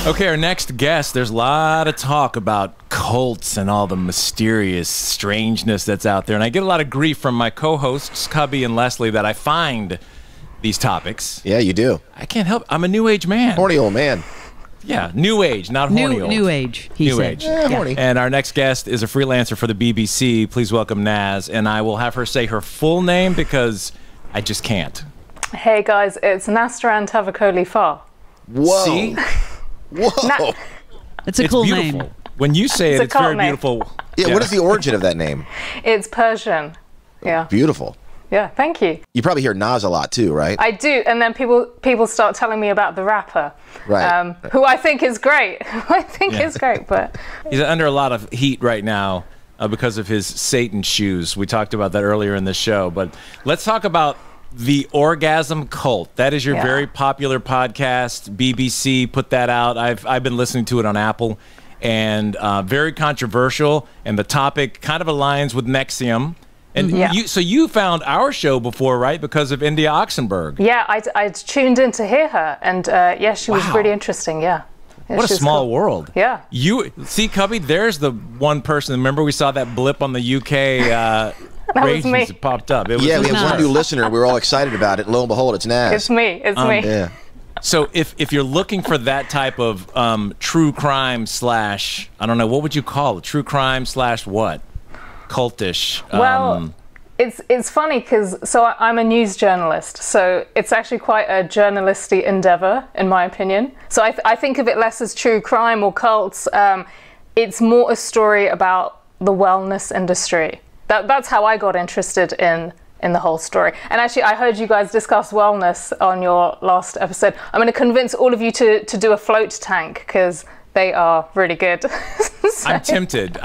Okay, our next guest, there's a lot of talk about cults and all the mysterious strangeness that's out there. And I get a lot of grief from my co-hosts, Cubby and Leslie, that I find these topics. Yeah, you do. I can't help. I'm a new age man. Horny old man. Yeah, new age, not horny old. New age, he new said. age. Yeah, horny. And our next guest is a freelancer for the BBC. Please welcome Naz. And I will have her say her full name because I just can't. Hey guys, it's Nastaran Tavakoli Far. Whoa. See? Whoa. It's a It's cool beautiful. name. When you say It's it, a it's very cult name. beautiful. Yeah, what is the origin of that name? It's Persian. Yeah. Beautiful. Yeah, thank you. You probably hear Nas a lot too, right? I do, and then people start telling me about the rapper, Right. who I think is great. I think Yeah. is great, but He's under a lot of heat right now because of his Satan shoes. We talked about that earlier in the show. But let's talk about the Orgasm Cult. That is your Yeah. very popular podcast. BBC put that out. I've been listening to it on Apple, and very controversial. And the topic kind of aligns with Nexium. And Yeah. you found our show before, right? Because of India Oxenberg. yeah, I tuned in to hear her, and yeah, she was Wow. really interesting. Yeah. Yeah, What a she was small cool. world. Yeah. You see, Cubby, there's the one person. Remember we saw that blip on the UK was ratings me. that popped up. It was, Yeah, we have Nas. one new listener. We were all excited about it. And lo and behold, it's Nas. It's me. It's me. Yeah. So if you're looking for that type of true crime slash, I don't know, what would you call it? True crime slash what? Cultish. Well, it's funny because I'm a news journalist, so it's actually quite a journalisty endeavor, in my opinion. So I think of it less as true crime or cults. It's more a story about the wellness industry. That's how I got interested in the whole story. And actually, I heard you guys discuss wellness on your last episode. I'm going to convince all of you to do a float tank because they are really good. So- I'm tempted.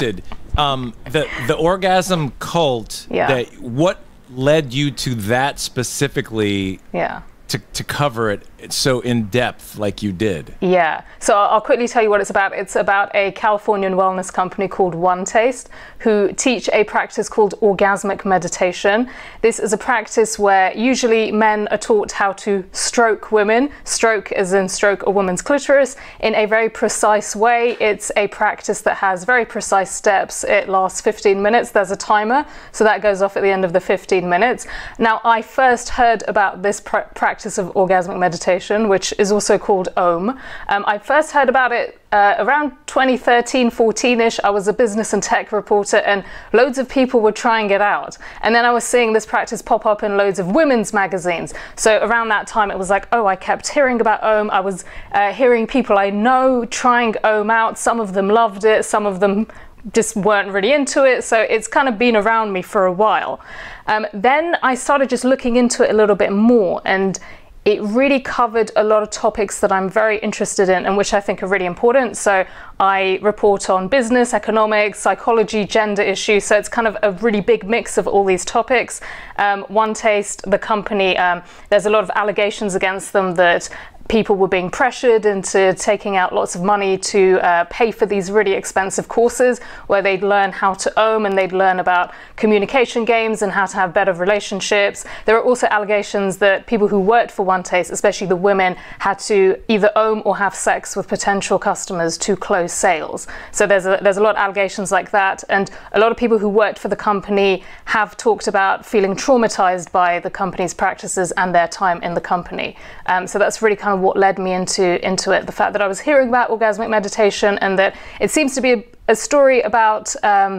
The orgasm cult. Yeah. What led you to that specifically? Yeah. To cover it so in depth like you did. Yeah, so I'll quickly tell you what it's about. It's about a Californian wellness company called One Taste, who teach a practice called orgasmic meditation. This is a practice where usually men are taught how to stroke women, stroke as in stroke a woman's clitoris, in a very precise way. It's a practice that has very precise steps. It lasts 15 minutes. There's a timer, so that goes off at the end of the 15 minutes. Now, I first heard about this practice of orgasmic meditation, which is also called OM. I first heard about it around 2013, 14-ish. I was a business and tech reporter, and loads of people were trying it out. And then I was seeing this practice pop up in loads of women's magazines. So around that time, it was like, oh, I kept hearing about OM. I was hearing people I know trying OM out. Some of them loved it. Some of them just weren't really into it. So it's kind of been around me for a while. Then I started just looking into it a little bit more, and it really covered a lot of topics that I'm very interested in and which I think are really important. So I report on business, economics, psychology, gender issues. So it's kind of a really big mix of all these topics. One Taste, the company, there's a lot of allegations against them that people were being pressured into taking out lots of money to pay for these really expensive courses where they'd learn how to OM and they'd learn about communication games and how to have better relationships. There are also allegations that people who worked for One Taste, especially the women, had to either OM or have sex with potential customers to close sales. So there's a lot of allegations like that, and a lot of people who worked for the company have talked about feeling traumatized by the company's practices and their time in the company. So that's really kind of what led me into it. The fact that I was hearing about orgasmic meditation, and that it seems to be a story about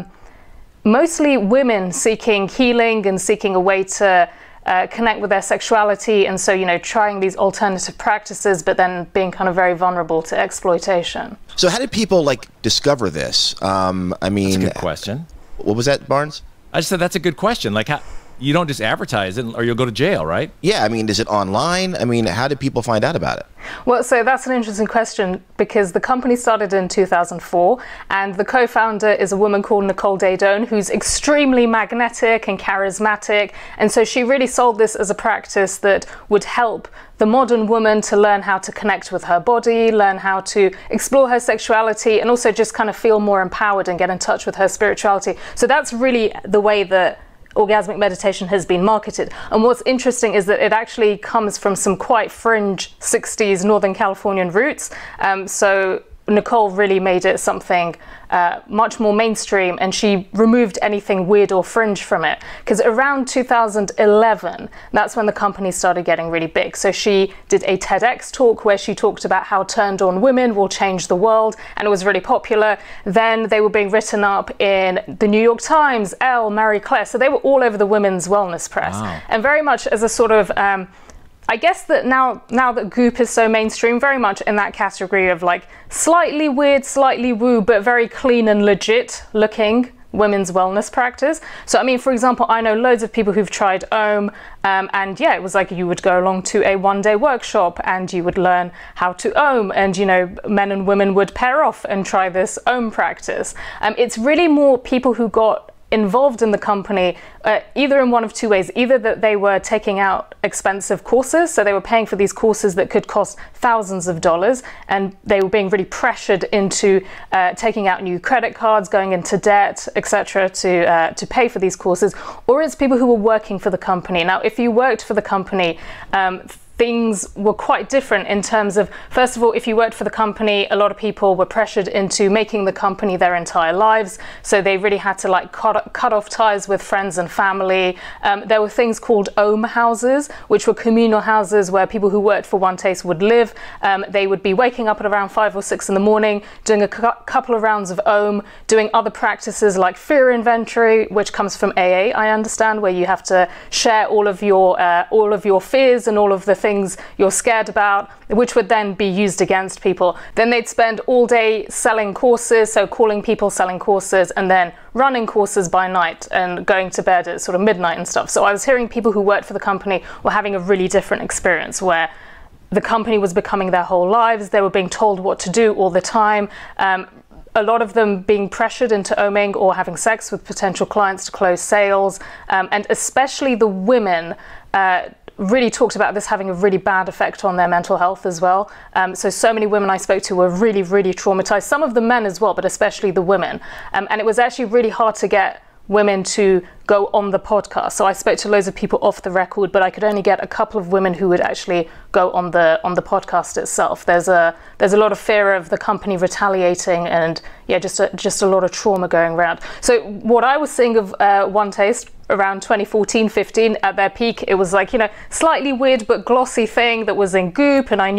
mostly women seeking healing and seeking a way to connect with their sexuality, and so, you know, trying these alternative practices, but then being kind of very vulnerable to exploitation. So how did people discover this? I mean, That's a good question. What was that, Barnes? I just said that's a good question. Like, how, you don't just advertise it or you'll go to jail, right? Yeah, I mean, is it online? I mean, how did people find out about it? Well, so that's an interesting question, because the company started in 2004, and the co-founder is a woman called Nicole Daedone, who's extremely magnetic and charismatic, and so she really sold this as a practice that would help the modern woman to learn how to connect with her body, learn how to explore her sexuality, and also just kind of feel more empowered and get in touch with her spirituality. So that's really the way that orgasmic meditation has been marketed. And what's interesting is that it actually comes from some quite fringe 60s Northern Californian roots. So Nicole really made it something much more mainstream, and she removed anything weird or fringe from it. Because around 2011, that's when the company started getting really big. So she did a TEDx talk where she talked about how turned on women will change the world, and it was really popular. Then they were being written up in the New York Times, Elle, Marie Claire. So they were all over the women's wellness press. Wow. And very much as a sort of I guess that now that Goop is so mainstream, very much in that category of like slightly weird, slightly woo, but very clean and legit looking women's wellness practice. So, I mean, for example, I know loads of people who've tried Om, and yeah, it was like you would go along to a one-day workshop and you would learn how to Om, and, you know, men and women would pair off and try this Om practice. It's really more people who got involved in the company either in one of two ways. Either that they were taking out expensive courses, so they were paying for these courses that could cost thousands of dollars, and they were being really pressured into taking out new credit cards, going into debt, etc., to pay for these courses. Or it's people who were working for the company. Now, if you worked for the company, things were quite different in terms of, first of all, if you worked for the company, a lot of people were pressured into making the company their entire lives. So they really had to like cut off ties with friends and family. There were things called Om houses, which were communal houses where people who worked for One Taste would live. They would be waking up at around 5 or 6 in the morning, doing a couple of rounds of Om, doing other practices like fear inventory, which comes from AA, I understand, where you have to share all of your fears and all of the things you're scared about, which would then be used against people. Then they'd spend all day selling courses, so calling people, selling courses, and then running courses by night and going to bed at sort of midnight and stuff. So I was hearing people who worked for the company were having a really different experience, where the company was becoming their whole lives. They were being told what to do all the time. A lot of them being pressured into oming or having sex with potential clients to close sales. And especially the women really talked about this having a really bad effect on their mental health as well. So many women I spoke to were really, really traumatized. Some of the men as well, but especially the women. And it was actually really hard to get women to go on the podcast. So I spoke to loads of people off the record, but I could only get a couple of women who would actually go on the podcast itself. There's a lot of fear of the company retaliating, and yeah, just a lot of trauma going around. So what I was seeing of One Taste around 2014-15 at their peak, it was like, you know, slightly weird but glossy thing that was in Goop, and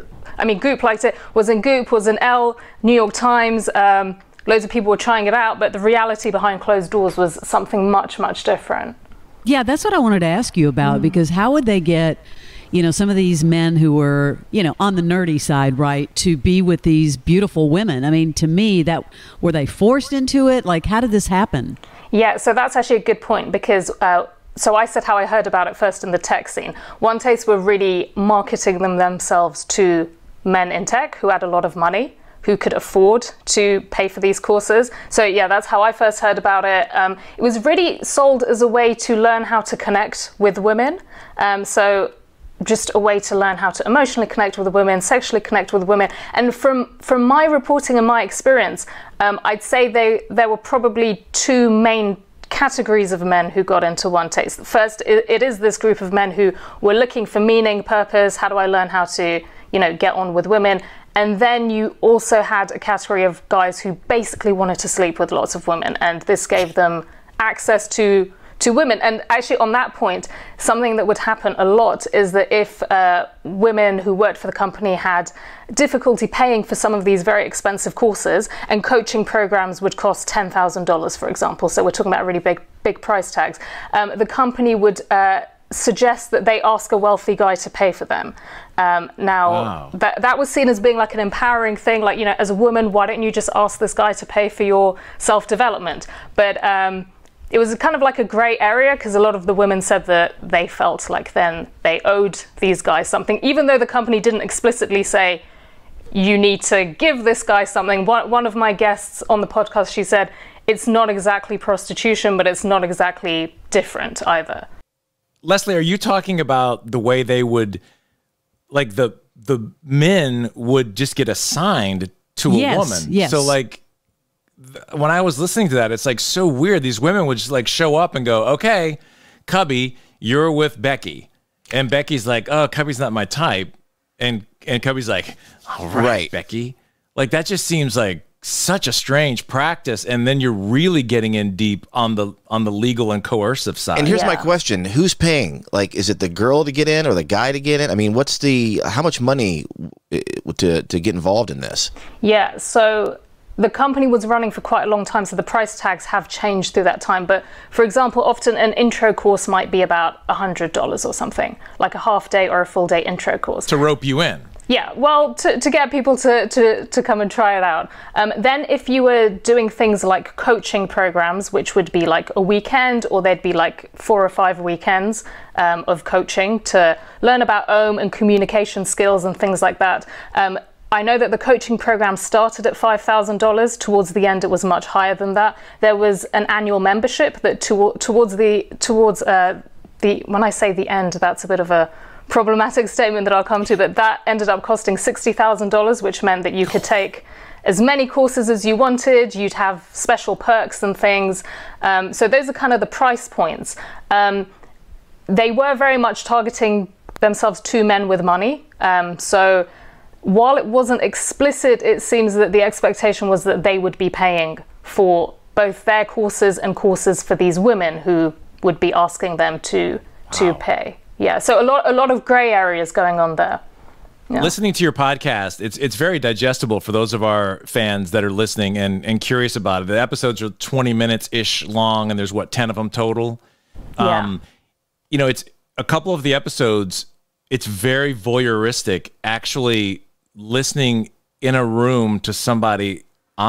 Goop liked it, was in Goop, was in Elle, New York Times. Loads of people were trying it out, but the reality behind closed doors was something much, much different. Yeah, that's what I wanted to ask you about, because how would they get, you know, some of these men who were, you know, on the nerdy side, right, to be with these beautiful women? I mean, to me, were they forced into it? Like, how did this happen? Yeah, so that's actually a good point, because so I said how I heard about it first in the tech scene. One Taste were really marketing themselves to men in tech who had a lot of money, who could afford to pay for these courses. So yeah, that's how I first heard about it. It was really sold as a way to learn how to connect with women. So just a way to learn how to emotionally connect with women, sexually connect with women. And from my reporting and my experience, I'd say there were probably two main categories of men who got into One Taste. First, it is this group of men who were looking for meaning, purpose. How do I learn how to, you know, get on with women? And then you also had a category of guys who basically wanted to sleep with lots of women, and this gave them access to women. And actually, on that point, something that would happen a lot is that if women who worked for the company had difficulty paying for some of these very expensive courses, and coaching programs would cost $10,000, for example, so we're talking about really big price tags, the company would suggest that they ask a wealthy guy to pay for them. Wow. that was seen as being like an empowering thing, like, you know, as a woman, why don't you just ask this guy to pay for your self-development? But it was kind of like a gray area, because a lot of the women said that they felt like then they owed these guys something, even though the company didn't explicitly say, you need to give this guy something. One of my guests on the podcast, she said, it's not exactly prostitution, but it's not exactly different either. Leslie, are you talking about the way they would, like the men would just get assigned to a woman? Yes. So like when I was listening to that, it's like so weird. These women would just like show up and go, okay, Cubby, you're with Becky. And Becky's like, oh, Cubby's not my type. And Cubby's like, all right, Becky. Like, that just seems like such a strange practice. And then you're really getting in deep on the legal and coercive side. And here's my question. Who's paying? Like, is it the girl to get in or the guy to get in? I mean, how much money to get involved in this? Yeah, so the company was running for quite a long time, so the price tags have changed through that time. But for example, often an intro course might be about $100 or something, like a half day or a full day intro course. To rope you in. Yeah, well, to get people to come and try it out. Then if you were doing things like coaching programs, which would be like a weekend, or there'd be like 4 or 5 weekends of coaching to learn about OM and communication skills and things like that. I know that the coaching program started at $5,000. Towards the end, it was much higher than that. There was an annual membership that towards when I say the end, that's a bit of a problematic statement that I'll come to, but that ended up costing $60,000, which meant that you could take as many courses as you wanted. You'd have special perks and things. So those are kind of the price points. They were very much targeting themselves to men with money. So while it wasn't explicit, it seems that the expectation was that they would be paying for both their courses and courses for these women who would be asking them to pay. Yeah, so a lot of gray areas going on there. Yeah. Listening to your podcast, it's very digestible for those of our fans that are listening and curious about it. The episodes are 20 minutes-ish long, and there's, 10 of them total? Yeah. You know, it's a couple of the episodes, it's very voyeuristic, actually listening in a room to somebody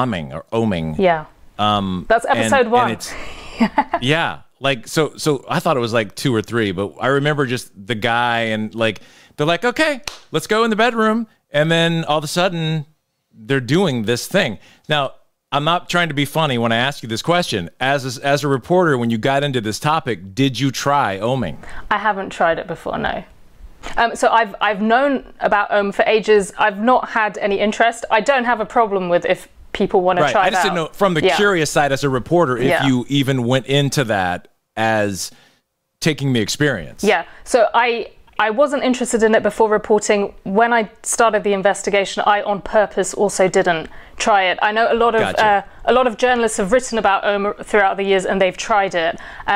oming. Yeah. That's episode 1. And it's, yeah. Like, so I thought it was like 2 or 3, but I remember just the guy and like, they're like, okay, let's go in the bedroom. And then all of a sudden they're doing this thing. Now, I'm not trying to be funny when I ask you this question. As a reporter, when you got into this topic, did you try oming? I haven't tried it before, no. So I've known about OM for ages. I've not had any interest. I don't have a problem with if people want to try it out. I just didn't know from the curious side as a reporter if you even went into that as taking the experience. Yeah. So I wasn't interested in it before reporting. When I started the investigation, I on purpose also didn't try it. I know a lot of journalists have written about OM throughout the years and they've tried it.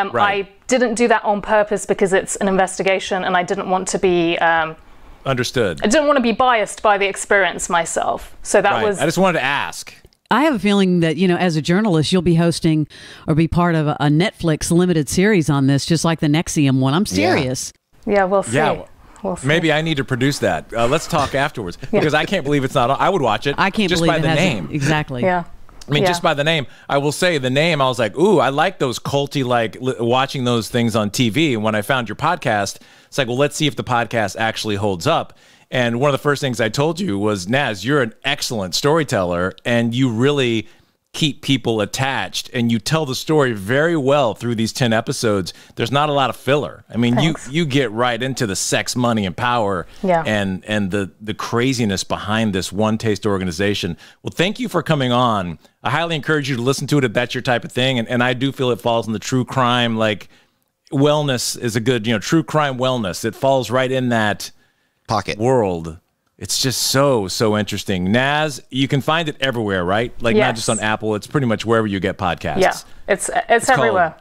I didn't do that on purpose because it's an investigation and I didn't want to be understood. I didn't want to be biased by the experience myself. So that was I just wanted to ask. I have a feeling that, you know, as a journalist, you'll be hosting or be part of a Netflix limited series on this, just like the NXIVM one. I'm serious. Yeah, we'll see. Yeah, we'll see. Maybe I need to produce that. Let's talk afterwards because I can't believe it's not on. I would watch it. I can't just believe by it the hasn't. name. Exactly. Yeah. I mean, just by the name, I will say the name, I was like, ooh, I like those culty, like watching those things on TV. And when I found your podcast, it's like, well, let's see if the podcast actually holds up. And one of the first things I told you was, Naz, you're an excellent storyteller and you really keep people attached and you tell the story very well through these 10 episodes. There's not a lot of filler. I mean, you get right into the sex, money, and power and the craziness behind this One Taste organization. Well, thank you for coming on. I highly encourage you to listen to it if that's your type of thing. And I do feel it falls in the true crime, like wellness is a good, true crime wellness. It falls right in that pocket world. It's just so interesting. Naz, you can find it everywhere, right? Like not just on Apple. It's pretty much wherever you get podcasts. Yeah, it's everywhere.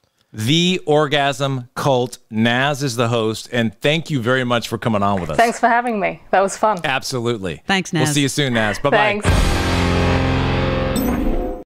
The Orgasm Cult. Naz is the host, and thank you very much for coming on with us. Thanks for having me. That was fun. Absolutely. Thanks, Naz. We'll see you soon, Naz. Bye-bye. Thanks.